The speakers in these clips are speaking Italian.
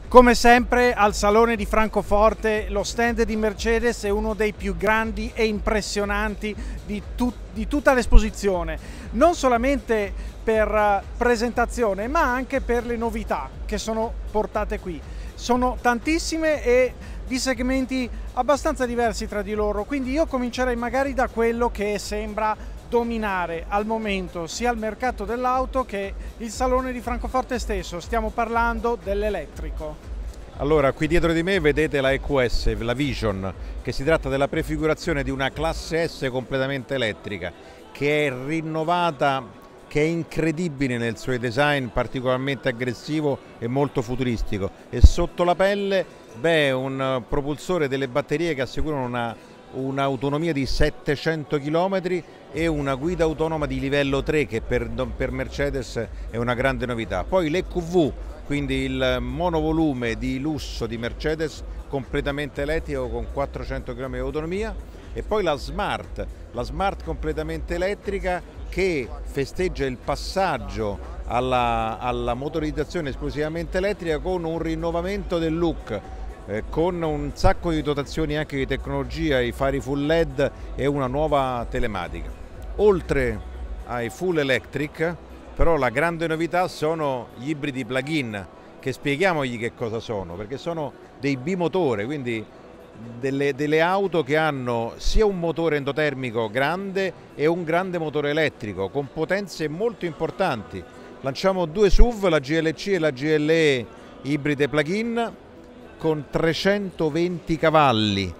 Come sempre al Salone di Francoforte lo stand di Mercedes è uno dei più grandi e impressionanti di tutta l'esposizione, non solamente per presentazione ma anche per le novità che sono portate qui. Sono tantissime e di segmenti abbastanza diversi tra di loro, quindi io comincerei magari da quello che sembra dominare al momento sia il mercato dell'auto che il Salone di Francoforte stesso. Stiamo parlando dell'elettrico. Allora, qui dietro di me vedete la EQS, la Vision, che si tratta della prefigurazione di una classe S completamente elettrica, che è rinnovata, che è incredibile nel suo design, particolarmente aggressivo e molto futuristico. E sotto la pelle, un propulsore delle batterie che assicurano un'autonomia di 700 km e una guida autonoma di livello 3 che per Mercedes è una grande novità. Poi l'EQV, quindi il monovolume di lusso di Mercedes completamente elettrico con 400 km di autonomia, e poi la Smart completamente elettrica che festeggia il passaggio alla motorizzazione esclusivamente elettrica con un rinnovamento del look, con un sacco di dotazioni anche di tecnologia, i fari full LED e una nuova telematica. Oltre ai full electric, però la grande novità sono gli ibridi plug-in, che spieghiamogli che cosa sono, perché sono dei bimotore, quindi delle auto che hanno sia un motore endotermico grande e un grande motore elettrico con potenze molto importanti. Lanciamo due SUV, la GLC e la GLE ibride plug-in, con 320 cavalli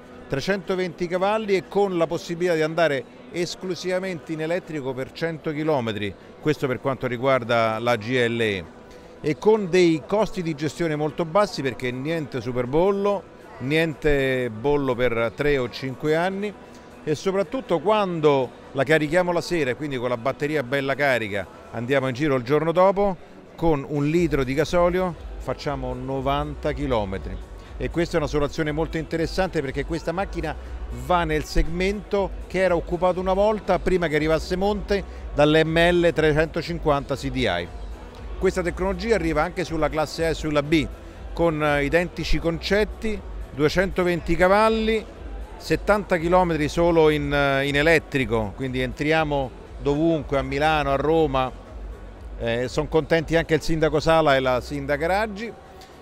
e con la possibilità di andare esclusivamente in elettrico per 100 km, questo per quanto riguarda la GLE, e con dei costi di gestione molto bassi, perché niente superbollo, niente bollo per 3 o 5 anni, e soprattutto quando la carichiamo la sera, quindi con la batteria bella carica andiamo in giro il giorno dopo, con 1 litro di gasolio facciamo 90 km. E questa è una soluzione molto interessante, perché questa macchina va nel segmento che era occupato una volta, prima che arrivasse Monte, dall'ML 350 CDI. Questa tecnologia arriva anche sulla classe A e sulla B, con identici concetti, 220 cavalli, 70 km solo in elettrico, quindi entriamo dovunque, a Milano, a Roma. Sono contenti anche il sindaco Sala e la sindaca Raggi.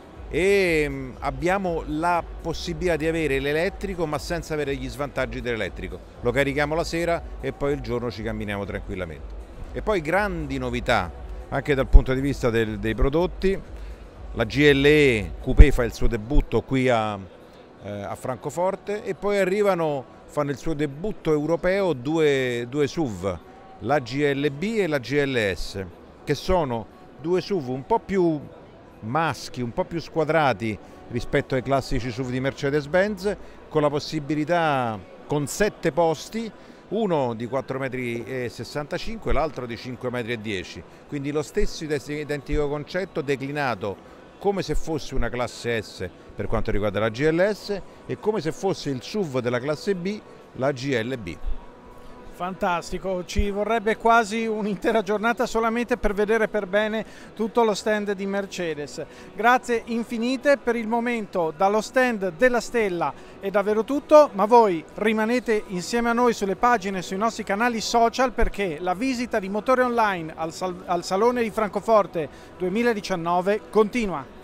E abbiamo la possibilità di avere l'elettrico ma senza avere gli svantaggi dell'elettrico. Lo carichiamo la sera e poi il giorno ci camminiamo tranquillamente. E poi grandi novità anche dal punto di vista dei prodotti. La GLE Coupé fa il suo debutto qui a Francoforte, e poi fanno il suo debutto europeo due SUV, la GLB e la GLS, che sono due SUV un po' più maschi, un po' più squadrati rispetto ai classici SUV di Mercedes-Benz, con la possibilità, con 7 posti, uno di 4,65 m, l'altro di 5,10 m, quindi lo stesso identico concetto declinato come se fosse una classe S per quanto riguarda la GLS e come se fosse il SUV della classe B, la GLB. Fantastico, ci vorrebbe quasi un'intera giornata solamente per vedere per bene tutto lo stand di Mercedes. Grazie infinite, per il momento dallo stand della Stella è davvero tutto, ma voi rimanete insieme a noi sulle pagine e sui nostri canali social, perché la visita di Motore Online al Salone di Francoforte 2019 continua.